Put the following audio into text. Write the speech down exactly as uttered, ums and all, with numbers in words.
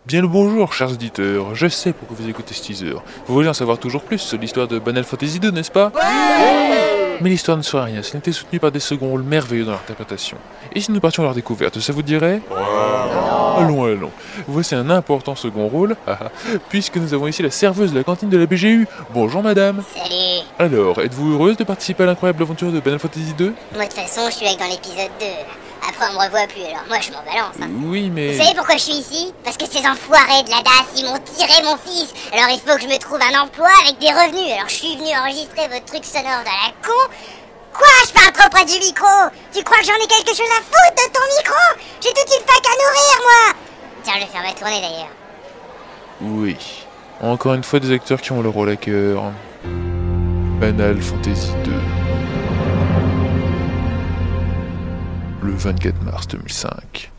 Bien le bonjour, chers auditeurs. Je sais pourquoi vous écoutez ce teaser. Vous voulez en savoir toujours plus sur l'histoire de Final Fantasy deux, n'est-ce pas? Ouais. Mais l'histoire ne sera rien, ce n'était soutenu par des seconds rôles merveilleux dans l'interprétation. Et si nous partions à leur découverte, ça vous dirait? Ouais. Allons, allons. Voici un important second rôle, puisque nous avons ici la serveuse de la cantine de la B G U. Bonjour madame. Salut. Alors, êtes-vous heureuse de participer à l'incroyable aventure de Final Fantasy deux? Moi de toute façon, je suis avec dans l'épisode deux. Après, on me revoit plus, alors moi je m'en balance. Hein. Oui, mais... Vous savez pourquoi je suis ici? Parce que ces enfoirés de la D A S, ils m'ont tiré mon fils. Alors il faut que je me trouve un emploi avec des revenus. Alors je suis venu enregistrer votre truc sonore dans la con. Quoi? Je parle trop près du micro? Tu crois que j'en ai quelque chose à foutre de ton micro? J'ai toute une fac à nourrir, moi. Tiens, je vais faire ma tournée d'ailleurs. Oui. Encore une fois des acteurs qui ont le rôle à cœur. Final Fantasy deux. Le vingt-quatre mars deux mille cinq.